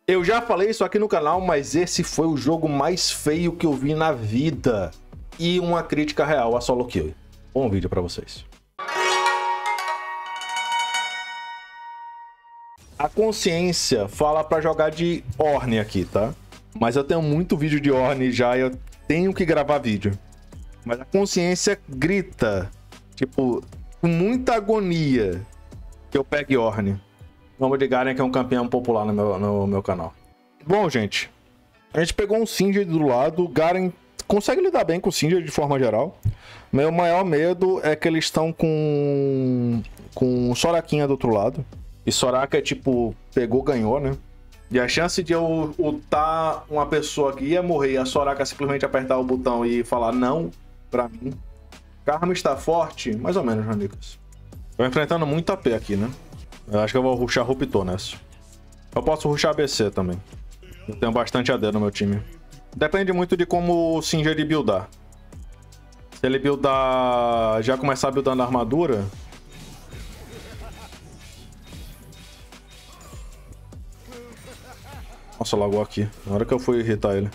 Eu já falei isso aqui no canal, mas esse foi o jogo mais feio que eu vi na vida. E uma crítica real a Solo Kill. Bom vídeo pra vocês. A consciência fala pra jogar de Ornn aqui, tá? Mas eu tenho muito vídeo de Ornn já e eu tenho que gravar vídeo. Mas a consciência grita, tipo, com muita agonia, que eu pegue Ornn. Vamos de Garen, que é um campeão popular no meu canal. Bom, gente, a gente pegou um Singed do lado. Garen consegue lidar bem com o Singed de forma geral. Meu maior medo é que eles estão com Soraquinha do outro lado. E Soraka é tipo, pegou, ganhou, né? E a chance de eu ultar uma pessoa que ia morrer e a Soraka simplesmente apertar o botão e falar não pra mim. Karma está forte, mais ou menos, Ranicas. Tô enfrentando muito AP aqui, né? Eu acho que eu vou rushar Ruptor nessa. Eu posso rushar ABC também. Eu tenho bastante AD no meu time. Depende muito de como o Singed buildar. Se ele buildar... já começar buildando a armadura... Nossa, lagou aqui. Na hora que eu fui irritar ele.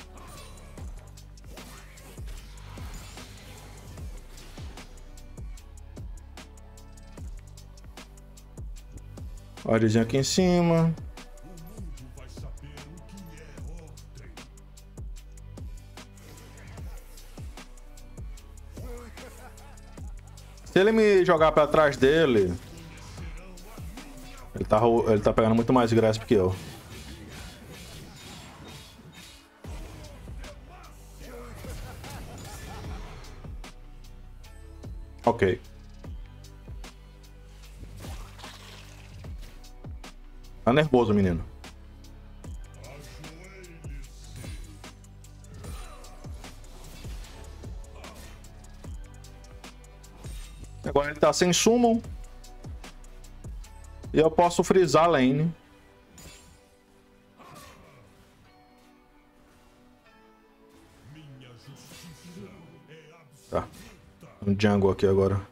Wardzinho aqui em cima. Se ele me jogar pra trás dele... Ele tá pegando muito mais grasp que eu. Ok. Tá nervoso, menino. Agora ele tá sem summon. E eu posso frisar a lane. Tá. Um jungle aqui agora.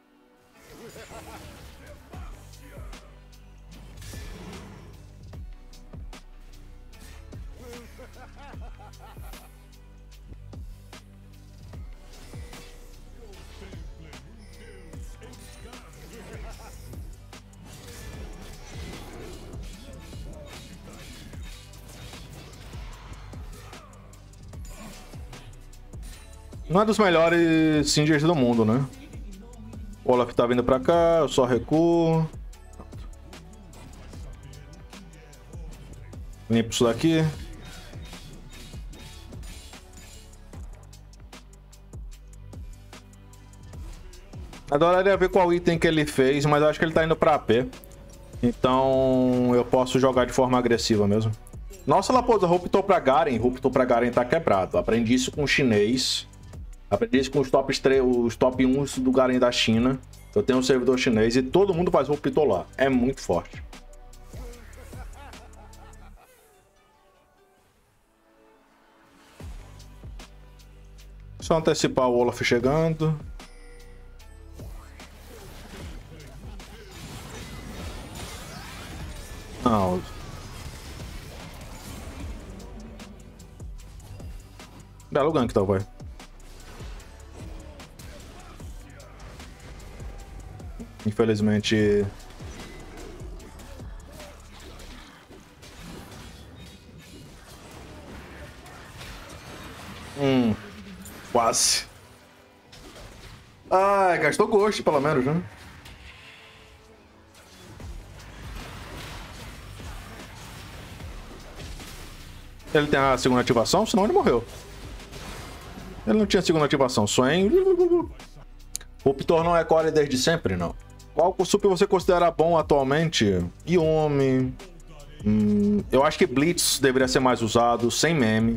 Não é dos melhores Singers do mundo, né? O Olaf tá vindo pra cá, eu só recuo. Limpo isso daqui. Adoraria ver qual item que ele fez, mas eu acho que ele tá indo pra AP. Então eu posso jogar de forma agressiva mesmo. Nossa, Laposa, Ruptor pra Garen. Ruptor pra Garen tá quebrado. Aprendi isso com o chinês. Aprendi isso com os top 1 do Garen da China. Eu tenho um servidor chinês e todo mundo faz Ruptor lá. É muito forte. Só antecipar o Olaf chegando. Não. Belo gank, então, vai. Infelizmente... Quase. Ah, gastou Ghost, pelo menos, né? Ele tem a segunda ativação, senão ele morreu. Ele não tinha segunda ativação, só em... Ruptor não é core desde sempre, não. Qual sup você considera bom atualmente? Yuumi. Eu acho que Blitz deveria ser mais usado, sem meme.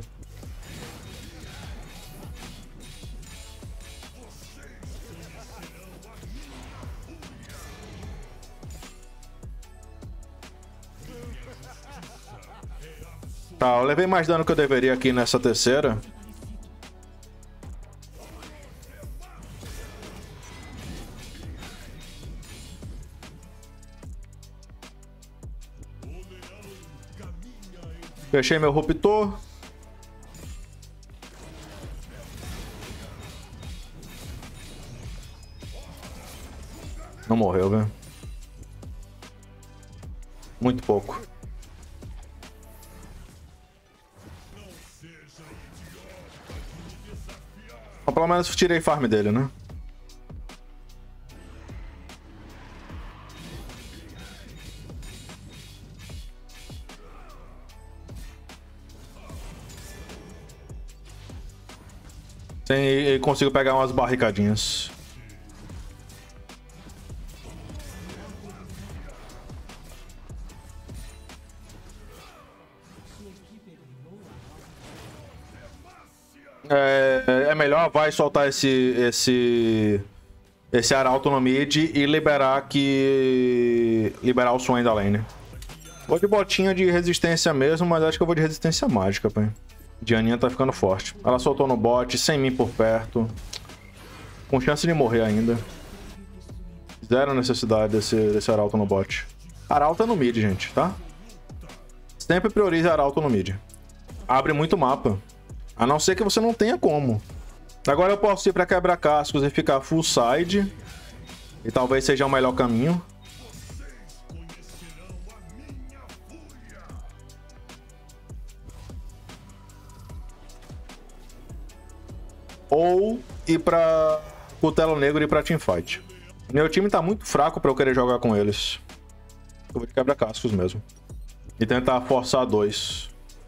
Tá, eu levei mais dano que eu deveria aqui nessa terceira. Fechei meu ruptor. Não morreu, velho. Muito pouco. Mas pelo menos tirei farm dele, né? Sim, e consigo pegar umas barricadinhas. É melhor vai soltar esse arauto no mid e liberar o Swain da lane. Vou de botinha de resistência mesmo, mas acho que eu vou de resistência mágica, pai. Dianinha tá ficando forte. Ela soltou no bot, sem mim por perto. Com chance de morrer ainda. Zero necessidade desse arauto no bot. Arauto é no mid, gente, tá? Sempre priorize arauto no mid. Abre muito mapa. A não ser que você não tenha como. Agora eu posso ir pra quebra-cascos e ficar full side. E talvez seja o melhor caminho. Ou ir pra Cutelo Negro e ir pra teamfight. Meu time tá muito fraco pra eu querer jogar com eles. Eu vou de quebra-cascos mesmo. E tentar forçar dois.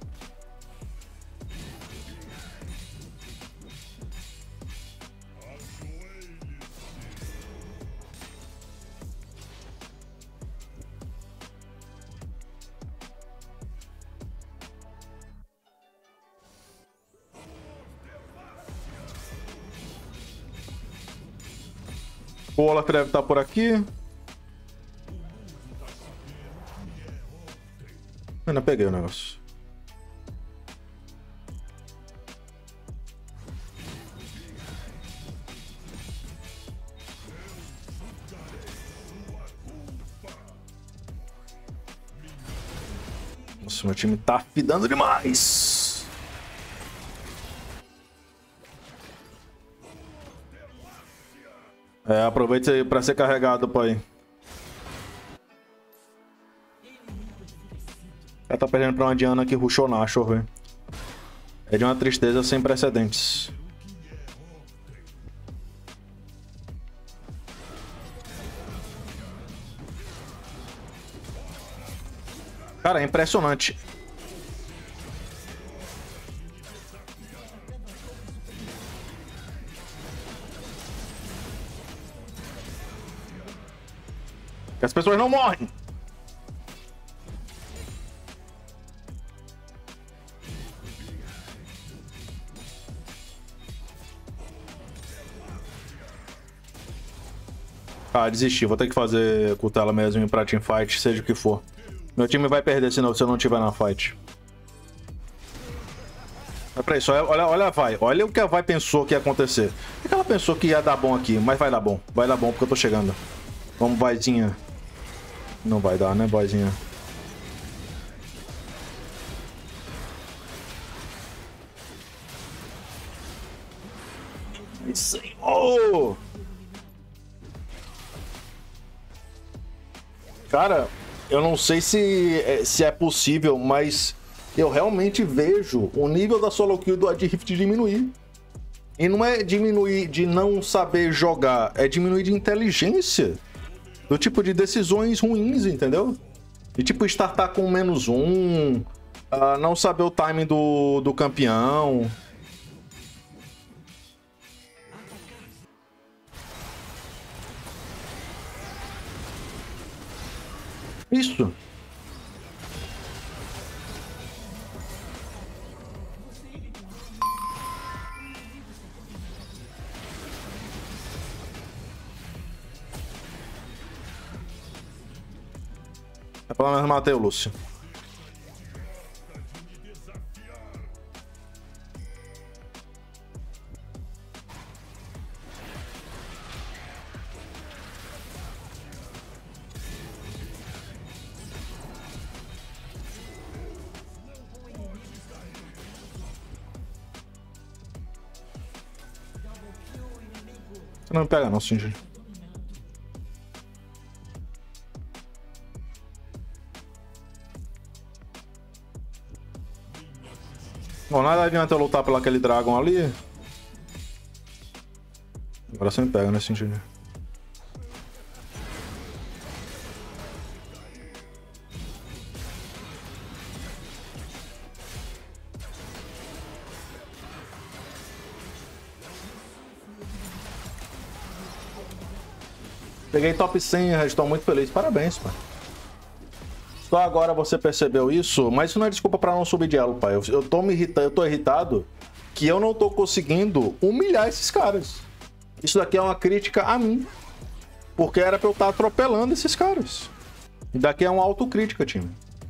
O Olaf deve estar por aqui. Ainda peguei o negócio. Nossa, meu time tá fidando demais. Aproveita aí pra ser carregado, pai. Ela tá perdendo pra uma Diana que rushou Nashor, velho. É de uma tristeza sem precedentes. Cara, é impressionante. As pessoas não morrem. Ah, desisti. Vou ter que fazer Cutela mesmo pra teamfight, seja o que for. Meu time vai perder se eu não tiver na fight. Mas pra isso, olha a Vai. Olha o que a Vai pensou que ia acontecer. O que ela pensou que ia dar bom aqui? Mas vai dar bom. Vai dar bom porque eu tô chegando. Vamos, Vaizinha. Não vai dar, né, boyzinha? Senhor! Cara, eu não sei se é possível, mas eu realmente vejo o nível da solo kill do Adrift diminuir. E não é diminuir de não saber jogar, é diminuir de inteligência. Do tipo de decisões ruins, entendeu? De tipo startar com -1, não saber o timing do campeão. Isso. Pelo menos matei o Lúcio. Não me pega não, Singed. Bom, nada adianta eu lutar pelo aquele dragão ali. Agora você me pega, né, Singed? Peguei top 100, estou muito feliz. Parabéns, pai. Só agora você percebeu isso, mas isso não é desculpa pra não subir de elo, pai. Eu tô me irritando, eu tô irritado que eu não tô conseguindo humilhar esses caras. Isso daqui é uma crítica a mim. Porque era pra eu estar atropelando esses caras. E daqui é uma autocrítica, time.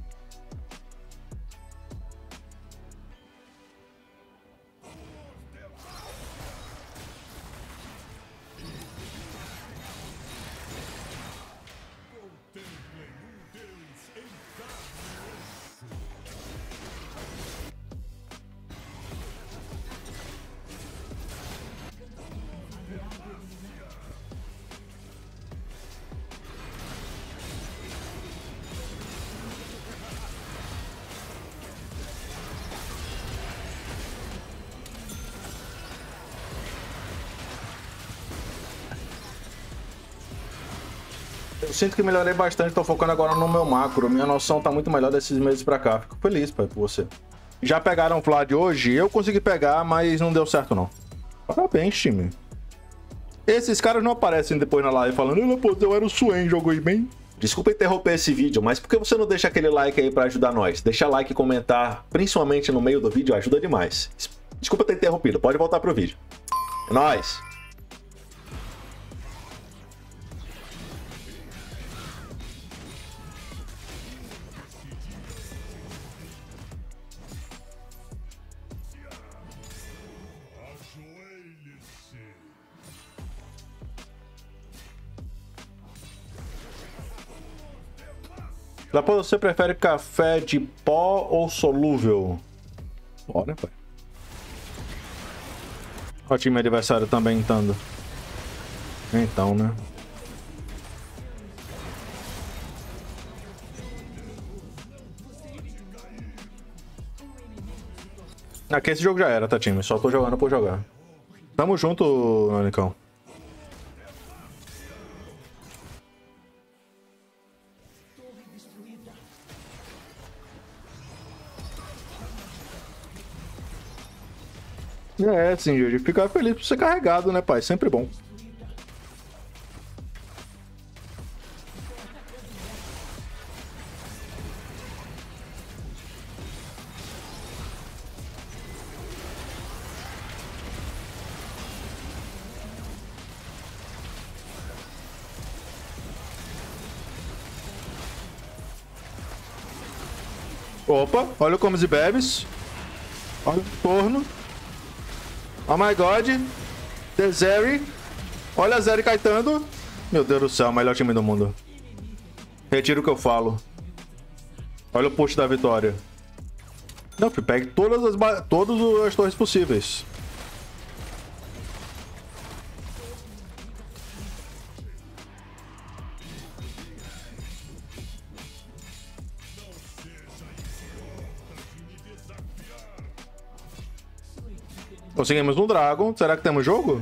Eu sinto que melhorei bastante, tô focando agora no meu macro. Minha noção tá muito melhor desses meses pra cá. Fico feliz, pai, por você. Já pegaram o Vlad hoje? Eu consegui pegar, mas não deu certo, não. Parabéns, time. Esses caras não aparecem depois na live falando eu era o Swain, jogou bem. Desculpa interromper esse vídeo, mas por que você não deixa aquele like aí pra ajudar nós? Deixa like e comentar, principalmente no meio do vídeo, ajuda demais. Desculpa ter interrompido, pode voltar pro vídeo. É nóis! Depois você prefere café de pó ou solúvel? Pó, né, pai? Olha o time adversário também entrando. Então, né? Aqui esse jogo já era, tá, time? Só tô jogando por jogar. Tamo junto, Nanicão. É, sim, Júlio. Ficar feliz por ser carregado, né, pai? Sempre bom. Opa, olha o Comes e Bebes. Olha o torno. Oh my god. The Zeri. Olha a Zeri caetando. Meu Deus do céu, melhor time do mundo. Retiro o que eu falo. Olha o push da vitória. Não, pegue todas as torres possíveis. Conseguimos um Dragon. Será que temos jogo?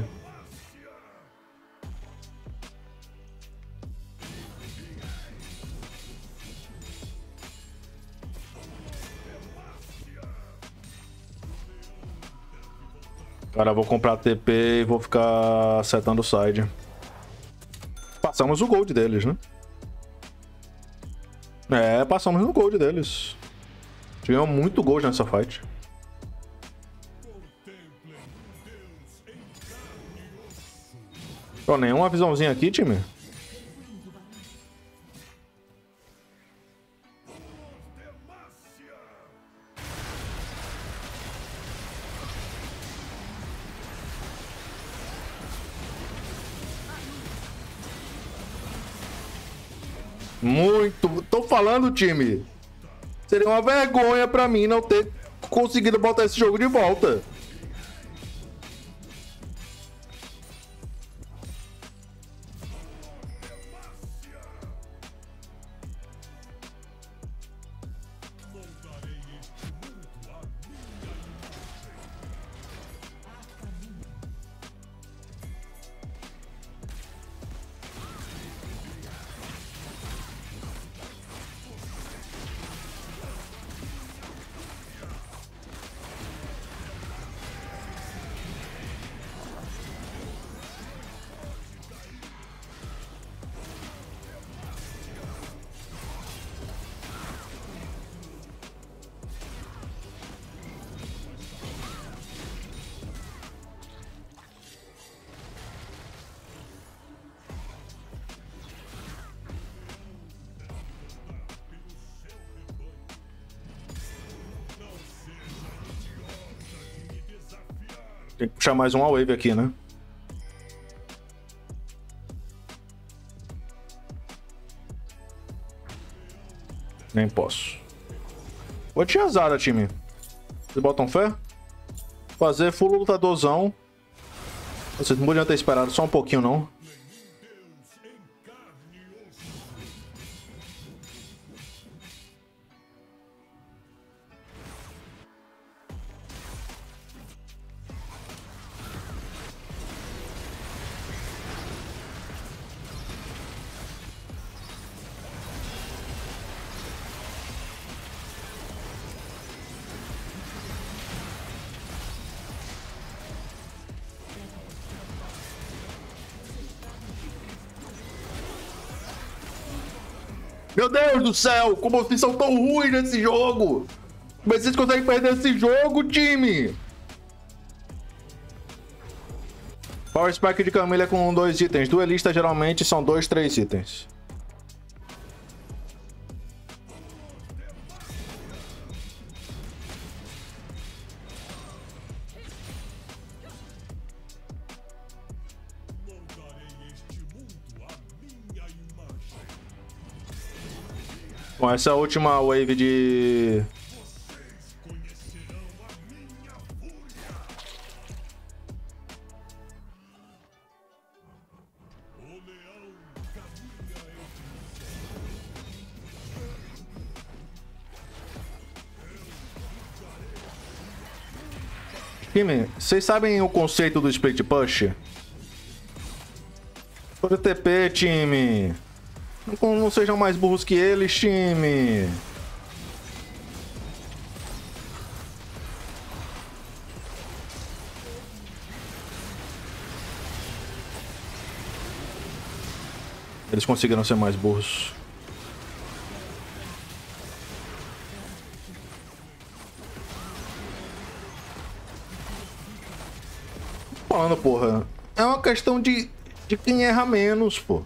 Cara, eu vou comprar TP e vou ficar setando o side. Passamos o gold deles, né? É, passamos no gold deles. Tivemos muito gold nessa fight. Ó, nenhuma visãozinha aqui, time. Muito. Tô falando, time. Seria uma vergonha pra mim não ter conseguido botar esse jogo de volta. Tem que puxar mais uma wave aqui, né? Nem posso. Vou te azar, time. Vocês botam fé? Fazer full lutadorzão. Vocês não podiam ter esperado só um pouquinho, não. Meu Deus do céu, como vocês são tão ruins nesse jogo! Como vocês conseguem perder esse jogo, time? Power Spike de Camila com 2 itens. Duelista geralmente são 2, 3 itens. Bom, essa é a última wave de... Time, vocês sabem o conceito do split push? Por TP, time. Não sejam mais burros que eles, time. Eles conseguiram ser mais burros. Falando, porra. É uma questão de quem erra menos, pô.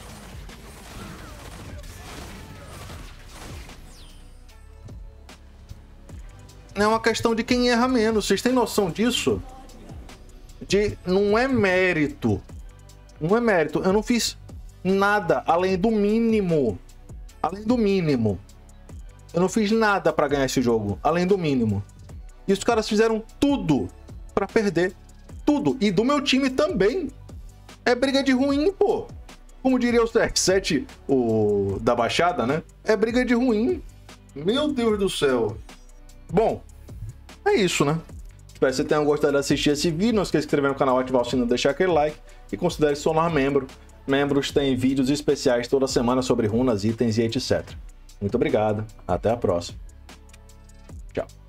É uma questão de quem erra menos. Vocês têm noção disso? Não é mérito. Não é mérito. Eu não fiz nada além do mínimo. Além do mínimo. Eu não fiz nada pra ganhar esse jogo. Além do mínimo. E os caras fizeram tudo pra perder. Tudo. E do meu time também. É briga de ruim, pô. Como diria o CR7, o da Baixada, né? É briga de ruim. Meu Deus do céu. Bom, é isso, né? Espero que vocês tenham gostado de assistir esse vídeo. Não esqueça de se inscrever no canal, ativar o sino, deixar aquele like e considere se tornar membro. Membros têm vídeos especiais toda semana sobre runas, itens e etc. Muito obrigado. Até a próxima. Tchau.